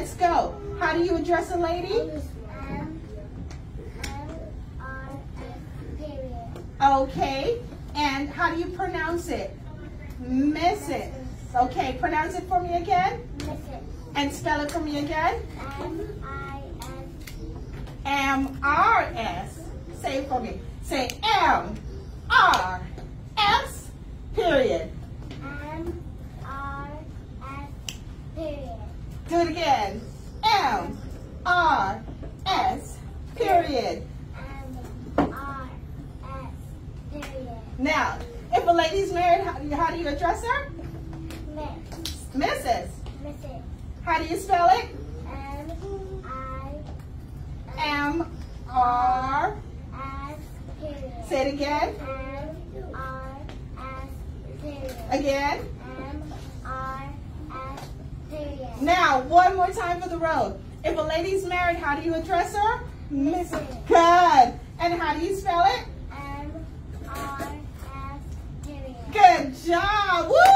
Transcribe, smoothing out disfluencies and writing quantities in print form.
Let's go. How do you address a lady? M-R-S, period. Okay. And how do you pronounce it? Mrs. Okay, pronounce it for me again. Mrs. And spell it for me again. M-I-S. M-R-S. Say it for me. Say M-R-S, period. M-R-S, period. Do it again. M-R-S, period. M-R-S, period. Now, if a lady's married, how do you address her? Miss. Mrs. Mrs. How do you spell it? M-I-S, M-R. period. Say it again. M-R-S, period. Again. M-R-S, period. Now, one more time for the road. If a lady's married, how do you address her? Mrs. Good. And how do you spell it? M-R-S, period. Good job. Woo!